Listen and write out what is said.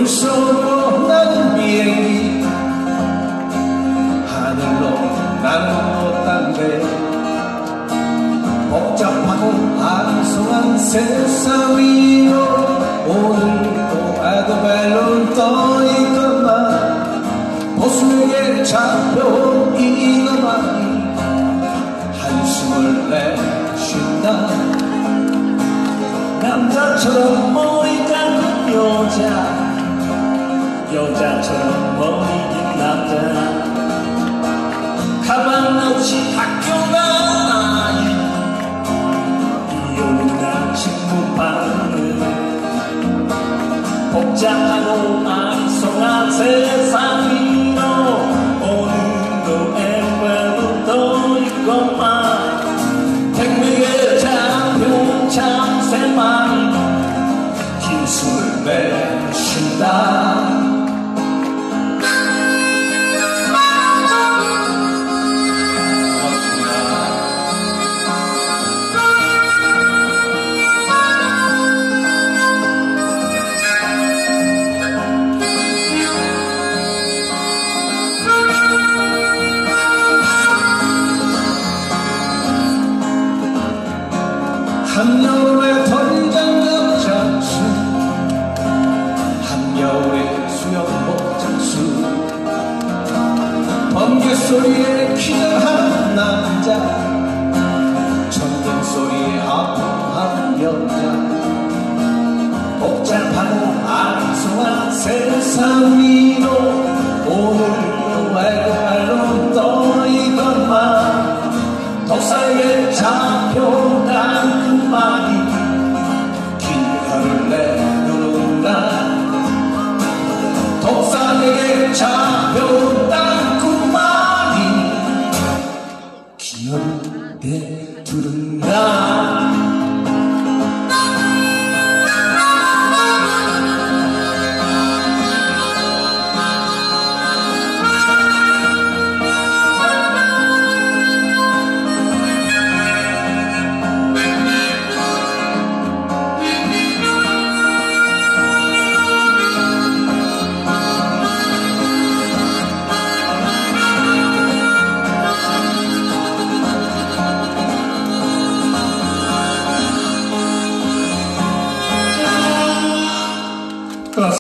물속으로 나는 비행기 하늘로 날로 딴데 복잡하고 한송한 세상 위로 오늘도 아도벨론 떠있건만 보수에게 잡혀온 이너만이 한숨을 내쉰다. 남자처럼 머리 깎은 여자, 여자처럼 머리 긴 남자, 가방 없이 학교 간 아이, 이혼한 친구 반응, 복잡하고 안성한 세상 위로 오늘도 에베로 떠있건만 택배에 잡혀온 참새만이 힘숨을 내쉰다. 한여울의 덜장갑 장수, 한여울의 수영복 장수, 번개 소리에 기절한 남자, 천둥 소리에 아파한 여자, 복잡하고 안송한 세상 위로 오늘